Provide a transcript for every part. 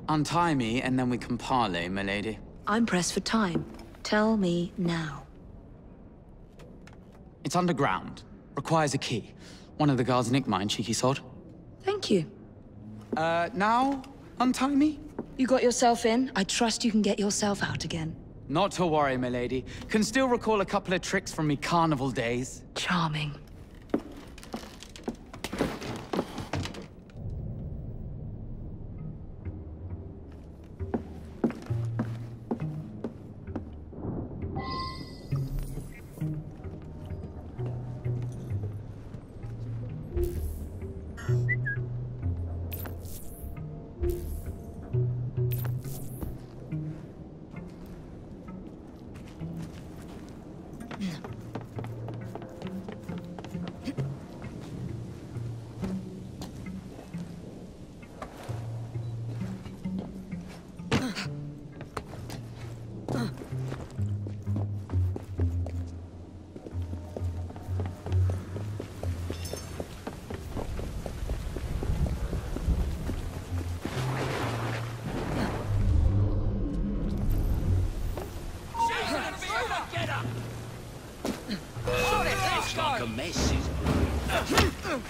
Untie me, and then we can parley, milady. I'm pressed for time. Tell me now. It's underground. Requires a key. One of the guards nicked mine, cheeky sod. Thank you. Now? Untie me? You got yourself in. I trust you can get yourself out again. Not to worry, milady. Can still recall a couple of tricks from me carnival days. Charming. Like a mess is brewing.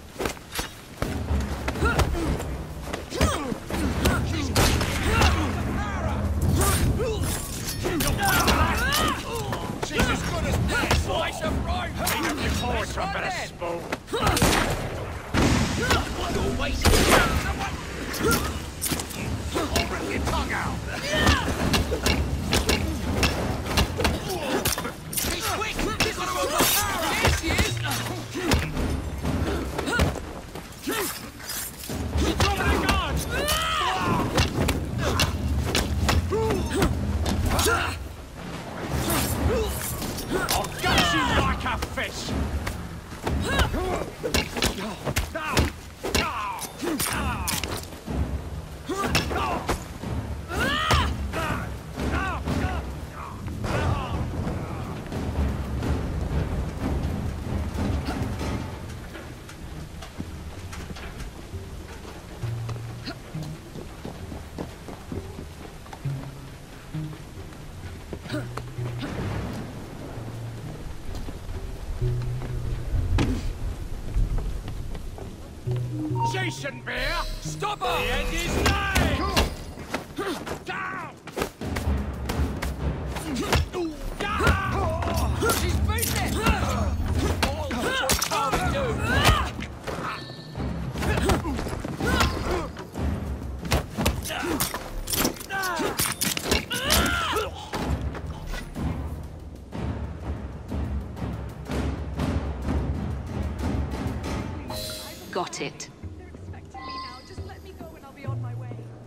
She's as good as dead. Slice of right. Take up your forward for a bit of spoon. You're wasting I'll rip your tongue out. He's quick. He's gonna overpower. There she is. She's dropping the guards. I'll gut you like a fish. She shouldn't be here. Stop her. The end is nigh. Down. She's beaten it. All what can't we do? Got it. They're expecting me now. Just let me go and I'll be on my way.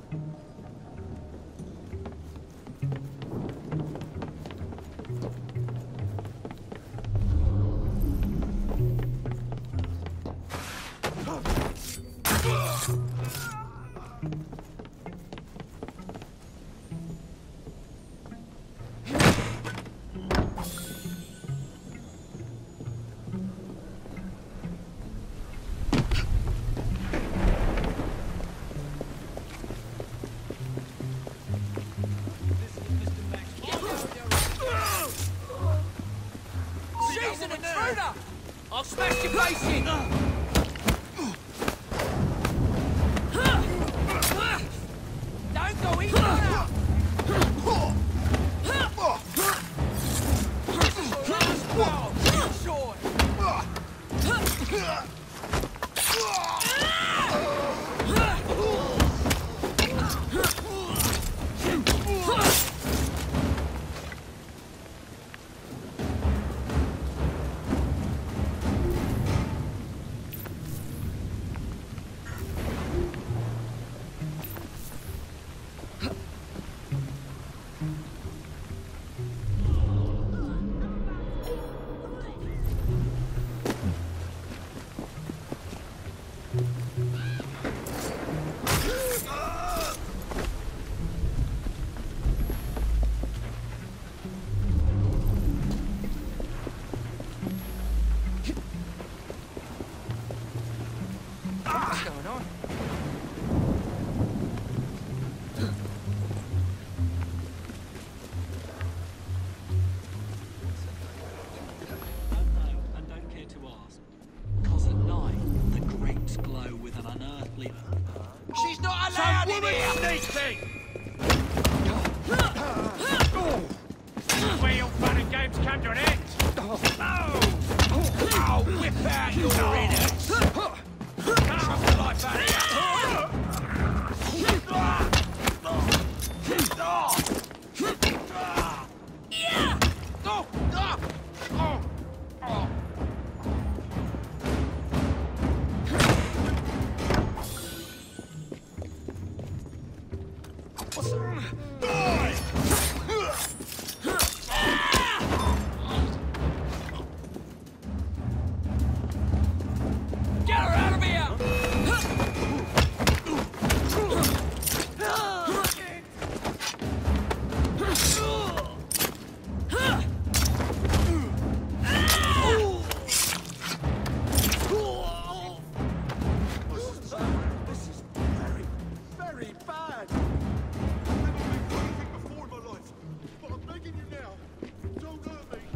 She's an intruder. I'll smash your face in. Don't go in now. This is your last bow. Short. not allowed in here! Sneaky! Where your fun and games come to an end! I'll whip out your innards! Come to life out of here! Get her out of here! Very bad! I've never been through anything before in my life, but I'm begging you now, don't hurt me.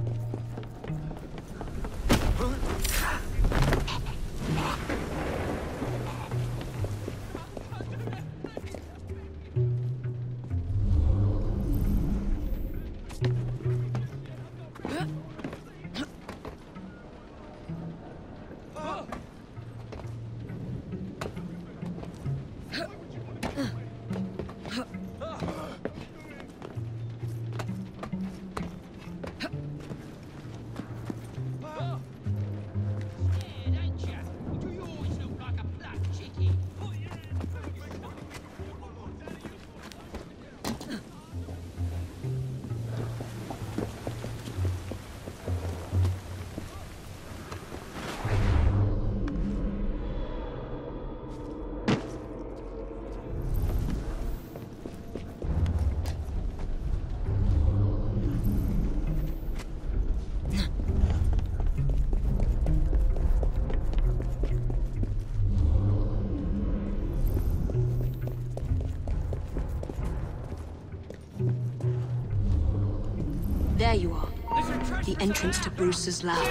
There you are. The entrance to Bruce's lab.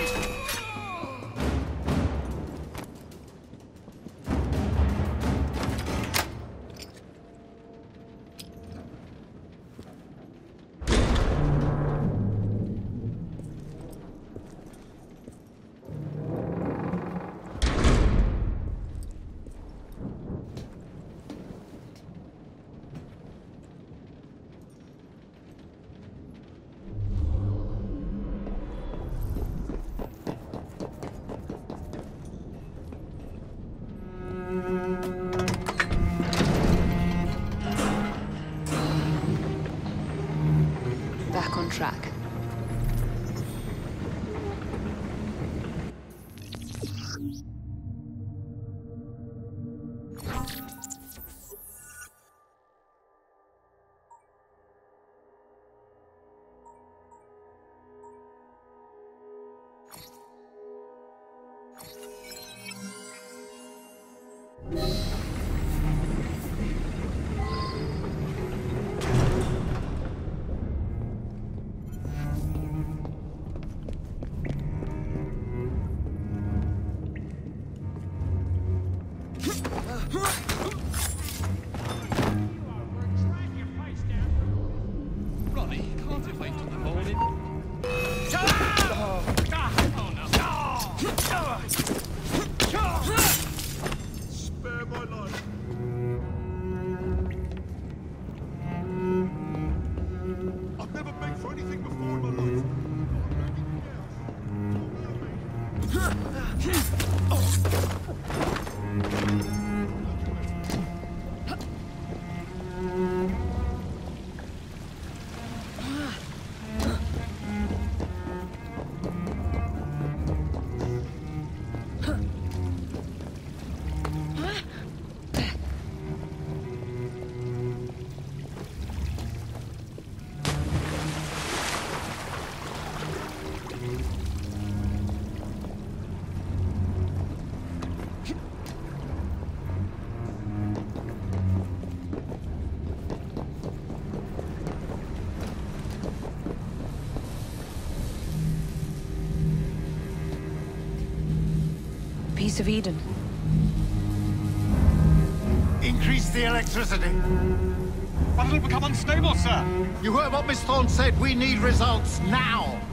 Back on track. Ronnie, can't you wait till the morning? Spare my life. I've never begged for anything before in my life. I'm begging you now. Don't hurt me. Piece of Eden. Increase the electricity. But it'll become unstable, sir. You heard what Miss Thorne said. We need results now.